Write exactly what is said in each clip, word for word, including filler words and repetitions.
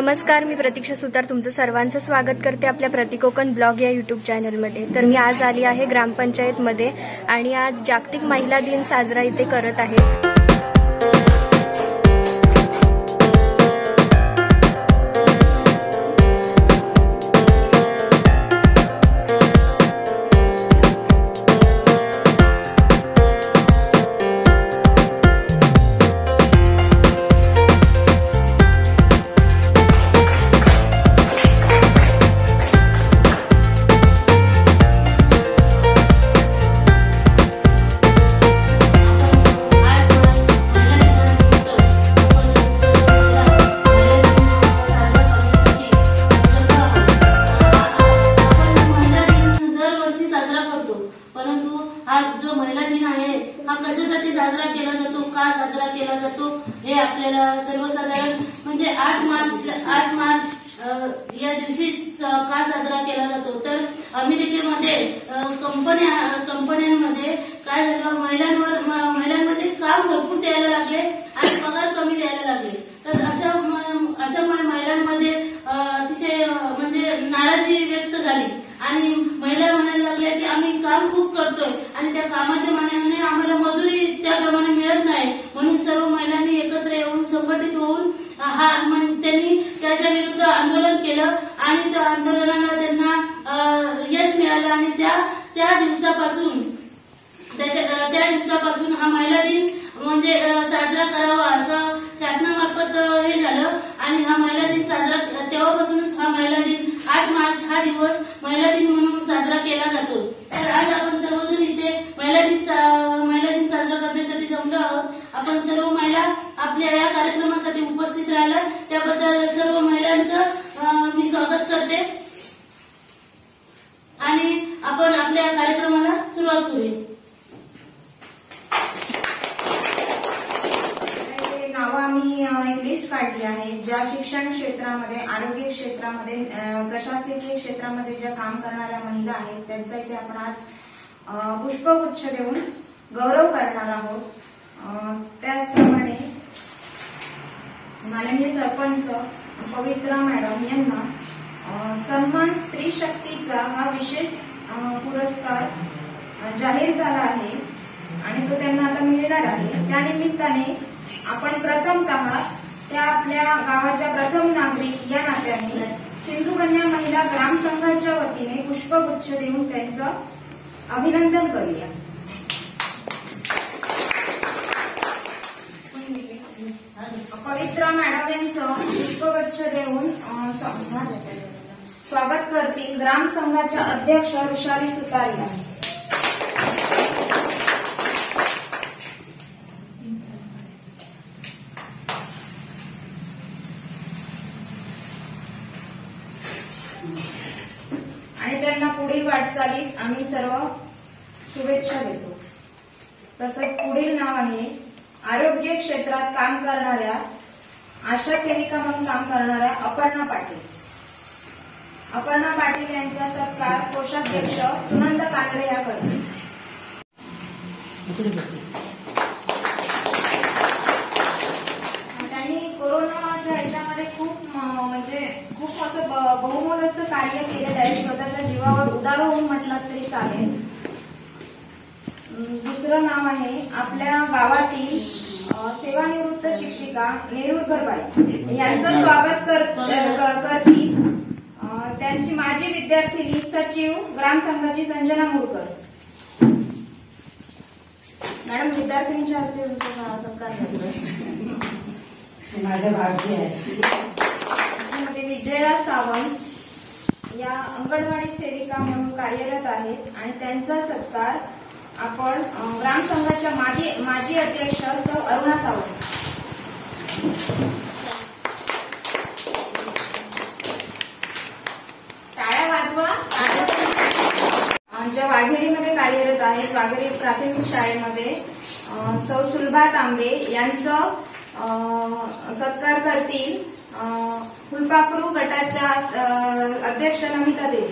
नमस्कार, मी प्रतीक्षा सुतार तुमचं सर्वांचं स्वागत करते आपल्या प्रतिकोकण ब्लॉग या यूट्यूब चॅनलमध्ये। तर मी आज आली आहे ग्रामपंचायतमध्ये आणि आज जागतिक महिला दिन साजरा इथे करत आहे। जो महिला दिन आहे हा कशासाठी साजरा केला जातो, का साजरा केला जातो हे आपल्याला सर्वसाधारण म्हणजे आठ मार्च आठ मार्च या दिवशी का साजरा केला जातो। तर अमेरिकेमध्ये कंपन्या कंपन्यांमध्ये काय झालं, महिलांवर महिलांमध्ये काम भरपूर द्यायला लागले आणि पगार कमी द्यायला लागले। तर अशा अशामुळे महिलांमध्ये अतिशय म्हणजे नाराजी व्यक्त झाली आणि महिला म्हणायला लागल्या की आम्ही काम खूप करतोय आणि त्या कामाच्या मानाने आम्हाला मजुरी त्याप्रमाणे मिळत नाही, म्हणून सर्व महिलांनी एकत्र येऊन संघटित होऊन हा त्यांनी त्याच्या विरुद्ध आंदोलन केलं आणि त्या आंदोलनाला त्यांना यश मिळालं आणि त्या त्या दिवसापासून त्याच्या त्या दिवसापासून हा महिला दिन म्हणजे साजरा करावा असं शासनामार्फत हे झालं आणि हा महिला दिन साजरा तेव्हापासूनच हा महिला दिन आठ मार्च हा दिवस महिला दिन म्हणून साजरा केला जातो। तर आज आपण सर्वजण इथे महिला दिन महिला दिन साजरा करण्यासाठी जमलो आहोत। आपण सर्व महिला आपल्या या कार्यक्रमासाठी उपस्थित राहिला त्याबद्दल सर्व महिलांचं मी स्वागत करते आणि आपण आपल्या कार्यक्रमाला सुरुवात करूया। नावं आम्ही एक लिस्ट काढली आहे ज्या शिक्षण क्षेत्रामध्ये, आरोग्य क्षेत्रामध्ये, प्रशासकीय क्षेत्रामध्ये ज्या काम करणाऱ्या महिला आहेत त्यांचा इथे आपण आज पुष्पगुच्छ देऊन गौरव करणार आहोत। त्याचप्रमाणे माननीय सरपंच पवित्रा मॅडम यांना सन्मान स्त्री शक्तीचा हा विशेष पुरस्कार जाहीर झाला आहे आणि तो त्यांना आता मिळणार आहे। त्यानिमित्ताने आपण प्रथमतः त्या आपल्या गावाच्या प्रथम नागरिक या नात्याने सिंधुकन्या महिला ग्राम संघाच्या वतीने पुष्पगुच्छ देऊन त्यांचं अभिनंदन करूया। पवित्रा मॅडम यांचं पुष्पगुच्छ देऊन स्वागत करतील ग्राम संघाच्या अध्यक्ष ऋषाली सुतार यांनी। आणि त्यांना पुढील वाटचालीस आम्ही सर्व शुभेच्छा देतो। तसंच पुढील नाव आहे आरोग्य क्षेत्रात काम करणाऱ्या आशा सेविका म्हणून काम करणाऱ्या अपर्णा पाटील। अपर्णा पाटील यांचा सत्कार कोषाध्यक्ष सुनंद कानडे या करतील। त्यांनी कोरोनाच्या ह्याच्यामध्ये खूप म्हणजे खूप असं बहुमोल असं कार्य केलेलं आहे, स्वतःच्या जीवावर उदार होऊन म्हटलं तरी चालेल। दुसरं नाव आहे आपल्या गावातील सेवानिवृत्त शिक्षिका नेरुरकर बाई यांचं स्वागत करतील त्यांची माजी विद्यार्थिनी सचिव ग्रामसंघाची संजना मुळकर। मॅडम विद्यार्थिनीच्या हस्ते सत्कार माझ्या भावजी आहे विजया सावंत या अंगणवाडी सेविका म्हणून कार्यरत आहेत आणि त्यांचा सत्कार आपण ग्रामसंघाच्या माजी माजी अध्यक्ष सौ अरुणा सावंत। टाळ्या वाजवा। ज्या वाघेरीमध्ये कार्यरत आहेत, वाघेरी प्राथमिक शाळेमध्ये सौ सुलभा तांबे यांचं सत्कार करतील फुलपाखरू गटाच्या अध्यक्ष नमिता देवी।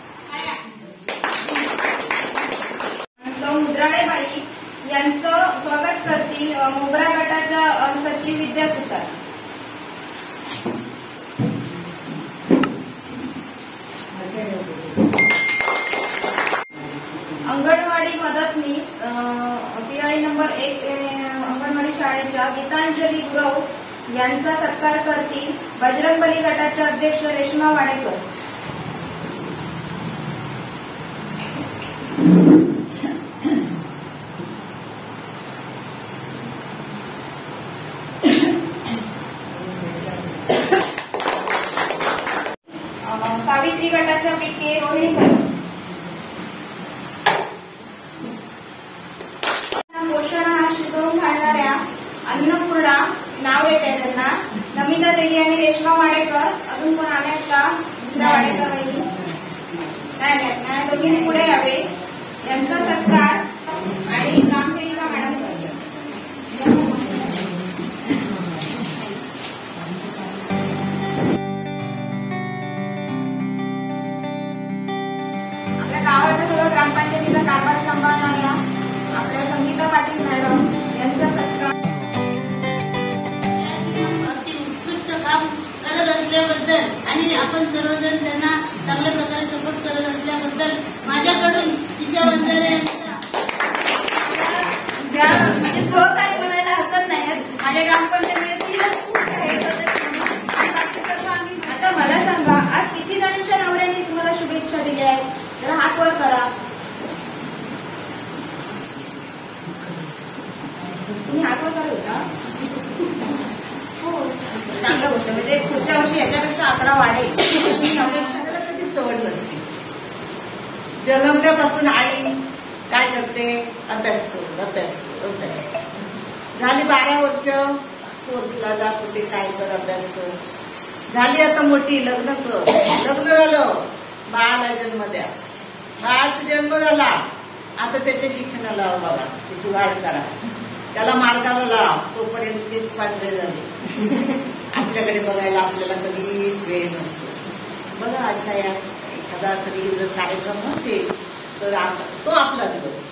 सौ मुद्राळेबाई यांचं स्वागत करतील मोगरा गटाच्या सचिव विद्या सुतार। मदतनीस पिराळी नंबर एक अंगणवाडी शाळेच्या गीतांजली गुरव यांचा सत्कार करतील बजरंगबली गटाच्या अध्यक्ष रेश्मा वाडेकर. सावित्री गटाच्या पिके रोहिणी कदम. पोषण आहार शिकवून घालणाऱ्या अन्नपूर्णा नाव येते त्यांना. नमिता देवी आणि रेश्मा वाडेकर. अजून कोण आल्यात का? दुसऱ्या वाडेकर वहिनी नाही नाही नाही दोघींनी पुढे यावे. यांचा सत्कार आणि ग्रामसेविका मॅडम करतात. आपल्या गावाचा सगळं ग्रामपंचायतीचा कारभार सांभाळणाऱ्या आपल्या संगीता पाटील मॅडम यांचा सत्कार. अगदी उत्कृष्ट काम करत असल्याबद्दल आणि आपण सर्वजण त्यांना चांगल्या प्रकारे सपोर्ट करत असल्याबद्दल माझ्याकडून ईशा वंजारे म्हणजे सहकारी म्हणायला हरकत नाही. माझ्या ग्रामपंचायतीला खूप आहेत आणि बाकी सर्व आम्ही. आता मला सांगा, आज किती जणांच्या नवऱ्यांनी तुम्हाला शुभेच्छा दिल्या आहेत? जरा हात वर करा. तुम्ही हात वर करत होता? हो, चांगली गोष्ट. म्हणजे पुढच्या वर्षी याच्यापेक्षा आकडा वाढेल. त्याला कधी सवय नसते. जन्मल्यापासून आई काय करते? अभ्यास करू अभ्यास करू अभ्यास. झाली बारा वर्ष, कोर्सला जा, कुठे काय कर, अभ्यास कर. झाली आता मोठी, लग्न कर. लग्न झालं, बाळाला जन्म द्या. बाळाचा जन्म झाला, आता त्याच्या शिक्षणाला बघा, त्याची वाढ करा, त्याला मार्गाला लाव. तोपर्यंत केस पांढरे झाले. आपल्याकडे बघायला आपल्याला कधीच वेळ नसतो. बघा अशा या एखादा कधी जर कार्यक्रम नसेल तर तो आपला दिवस.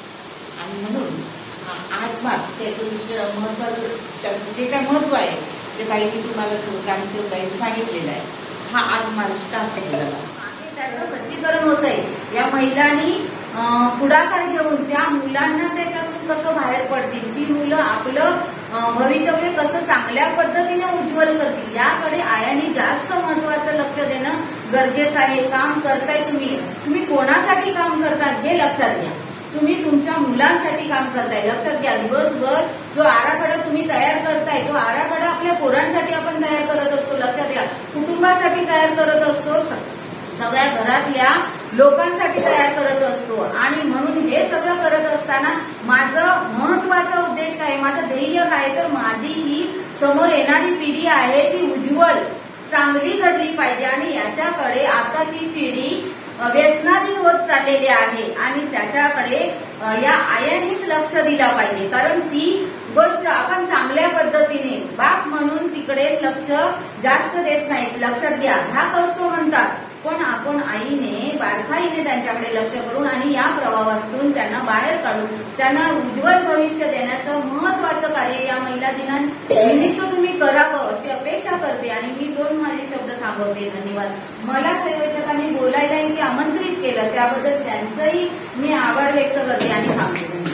आणि म्हणून आठ मार्च त्याचं विषय महत्वाचं, त्याचं जे काय महत्व आहे ते काही मी तुम्हाला ग्रामसेवकांनी सांगितलेलं आहे. हा आठ मार्च का केला त्याचं खच्चीकरण होत आहे. या महिलांनी पुढाकार घेऊन त्या मुलांना त्याच्यातून कसं बाहेर पडतील, ती मुलं आपलं भवितव्य कसं चांगल्या पद्धतीने उज्ज्वल करतील याकडे आयांनी जास्त महत्वाचं लक्ष देणं गरजेचं आहे. काम करताय तुम्ही, तुम्ही कोणासाठी काम करता हे लक्षात घ्या. तुम्ही तुमच्या मुलांसाठी काम करताय, लक्षात घ्या. दिवसभर जो आराखडा तुम्ही तयार करताय तो आराखडा आपल्या पोरांसाठी आपण तयार करत असतो, लक्षात घ्या. कुटुंबासाठी तयार करत असतो, सगळ्या घरातल्या लोकांसाठी तयार करत असतो. आणि म्हणून हे सगळं करत असताना माझं महत्वाचा उद्देश काय, माझं ध्येय काय, तर माझी ही समोर येणारी पिढी आहे ती उज्ज्वल चांगली घडली पाहिजे. आणि याच्याकडे आता ती पिढी व्यसनाधीन होत चाललेली आहे आणि त्याच्याकडे या आयांनीच लक्ष दिला पाहिजे. कारण ती गोष्ट आपण चांगल्या पद्धतीने बाप म्हणून तिकडे लक्ष जास्त देत नाहीत, लक्षात घ्या. धाक असतो म्हणतात, पण आपण आईने बारकाईने त्यांच्याकडे लक्ष करून आणि या प्रवाहातून त्यांना बाहेर काढून त्यांना उज्ज्वल भविष्य देण्याचं महत्वाचं कार्य या महिला दिनानिमित्त तुम्ही करावं अशी अपेक्षा करते. आणि मी दोन माझे शब्द थांबवते. धन्यवाद. मला संयोजकांनी बोलायला इथे आमंत्रित केलं त्याबद्दल त्यांचंही मी आभार व्यक्त करते आणि थांबते.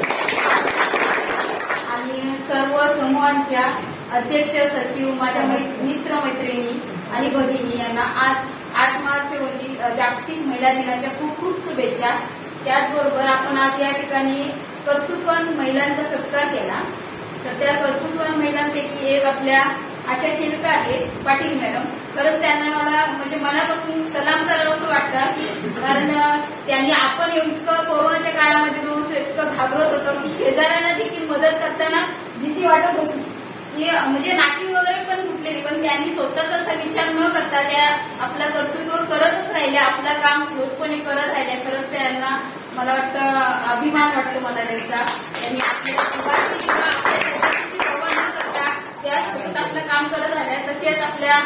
आणि सर्व समूहांच्या अध्यक्ष, सचिव, माझ्या मित्र मैत्रिणी आणि भगिनी यांना आज आठ मार्च रोजी जागतिक महिला दिनाच्या खूप खूप शुभेच्छा. त्याचबरोबर आपण आज या ठिकाणी कर्तृत्ववान महिलांचा सत्कार केला. तर त्या कर्तृत्ववान महिलांपैकी एक आपल्या आशा शिल्का आहेत पाटील मॅडम. खरंच त्यांना मला म्हणजे मनापासून सलाम करावं असं वाटतं की कारण त्यांनी आपण इतकं कोरोनाच्या काळामध्ये दोन वर्ष इतकं घाबरत होतं की शेजाऱ्यांना देखील मदत करताना भीती वाटत होती की म्हणजे नाती वगैरे पण तुटलेली, पण त्यांनी स्वतःचा असा विचार न करता त्या आपलं कर्तृत्व करतच राहिल्या, आपलं काम ठोसपणे करत राहिल्या. खरंच त्यांना मला वाटतं अभिमान वाटतो मला त्यांचा. त्यांनी आपल्या न करता त्या स्वतः आपलं काम करत राहिल्या. तसेच आपल्या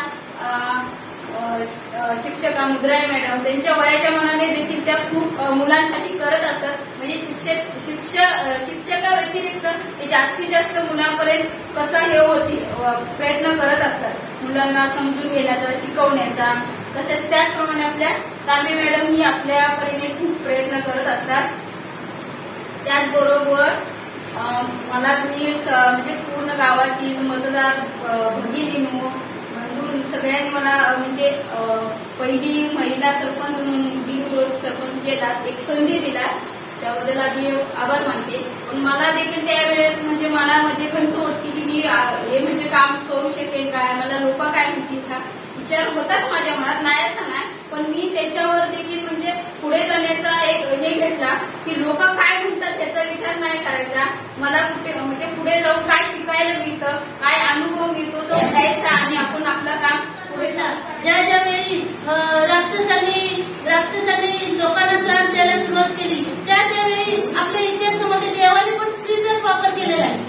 शिक्षका मुद्राई मॅडम त्यांच्या वयाच्या मनाने देखील त्या खूप मुलांसाठी करत असतात. म्हणजे शिक्षक शिक्षक शिक्षका व्यतिरिक्त ते जास्तीत जास्त मुलांपर्यंत कसा हे होती प्रयत्न करत असतात, मुलांना समजून घेण्याचा, शिकवण्याचा. तसेच त्याचप्रमाणे आपल्या तांबे मॅडम ही आपल्या परीने खूप प्रयत्न करत असतात. त्याचबरोबर मला तुम्ही म्हणजे पूर्ण गावातील मतदार भगिनींनो म्हणून सगळ्यांनी मला म्हणजे पहिली महिला सरपंच म्हणून बिनविरोध सरपंच केला, एक संधी दिला, त्याबद्दल आधी आभार मानते. पण मला देखील त्यावेळेस म्हणजे मनामध्ये खंत होती की मी हे म्हणजे काम करू शकेन काय, मला लोक काय म्हणतील हा विचार होताच माझ्या मनात, नाही असं नाही. पण मी त्याच्यावर देखील म्हणजे पुढे जाण्याचा एक हे घेतला की लोक काय म्हणतात त्याचा विचार नाही करायचा, मला कुठे म्हणजे पुढे जाऊन काय शिकायला मिळतं, काय अनुभव मिळतो तो घ्यायचा आणि आपण आपलं काम पुढे जा. ज्या ज्यावेळी राक्षसांनी राक्षसांनी लोकांना त्रास द्यायला सुरुवात केली त्या त्यावेळी आपल्या इतिहासामध्ये देवाने पण स्त्रीचाच वापर केलेला आहे.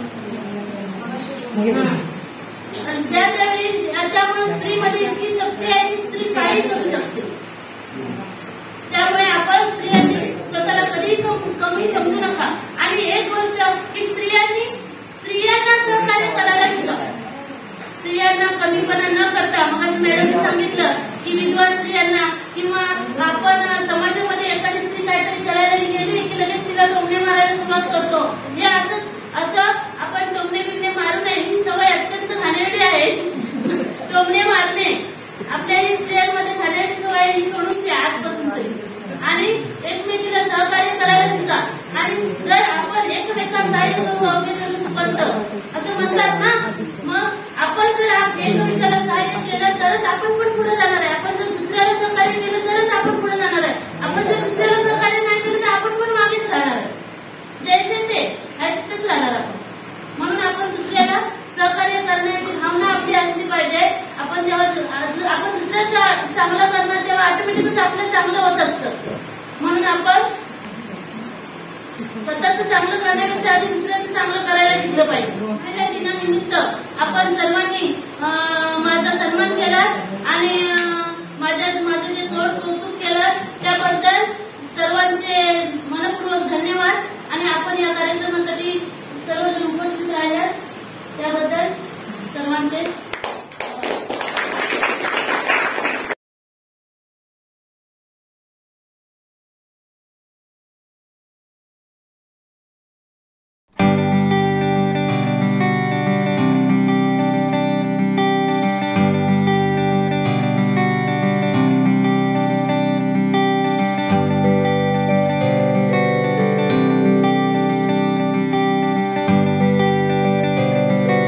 ज्या त्यावेळी त्यामुळे स्त्रीमध्ये इतकी शक्ती आहे की स्त्री काही करू शकते. त्यामुळे आपण स्त्रियांनी स्वतःला कधी कमी समजू नका. आणि एक गोष्ट की स्त्रियांनी स्त्रियांना सहकार्य करायला शिका. स्त्रियांना कमीपणा न करता, मग असं मॅडमने सांगितलं की विधवा स्त्रियांना किंवा आपण समाजामध्ये एखादी स्त्री काहीतरी करायला गेली की लगेच तिला टोमणे मारायला सुरुवात करतो. हे असं असं आपण टोमणे बिमणे मारू नये, ही सवय अत्यंत घाणेरडी आहे. टोमणे मारणे आपल्याही स्त्रियांमध्ये घाणेरडी सवय ही सोडून द्या आजपासून तरी. आणि एकमेकीला सहकार्य करायला शिका. आणि जर आपण एकमेका सहाय्य करू अवघे जणू सुपंत असं म्हणतात ना, मग आपण जर एकमेकाला सहाय्य केलं तरच आपण पण पुढे जाणार आहे. आपण जर दुसऱ्याला सहकार्य केलं तरच आपण पुढे जाणार आहे. आपण जर दुसऱ्याला सहकार्य नाही केलं तर आपण पण मागेच राहणार आहे. जैसे ते ऐकतच राहणार आपण. म्हणून आपण दुसऱ्याला सहकार्य करण्याची भावना आपली असली पाहिजे. आपण जेव्हा आपण दुसऱ्याचं चांगलं करणार तेव्हा ऑटोमॅटिकच आपलं चांगलं होत असतं. म्हणून आपण स्वतःचं चांगलं करण्यापेक्षा आधी दुसऱ्याचं चांगलं करायला शिकलं पाहिजे. पहिल्या दिनानिमित्त आपण सर्वांनी माझा सन्मान केला आणि माझ्या माझं जे गोड कौतुक केलं त्याबद्दल सर्वांचे मनपूर्वक धन्यवाद. आणि आपण या कार्यक्रमासाठी सर्वजण उपस्थित राहिल्यात त्याबद्दल सर्वांचे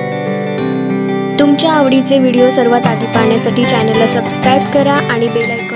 तुमच्या आवडीचे व्हिडिओ सर्वात आधी पाहण्यासाठी चॅनलला सबस्क्राईब करा आणि बेल आयकॉन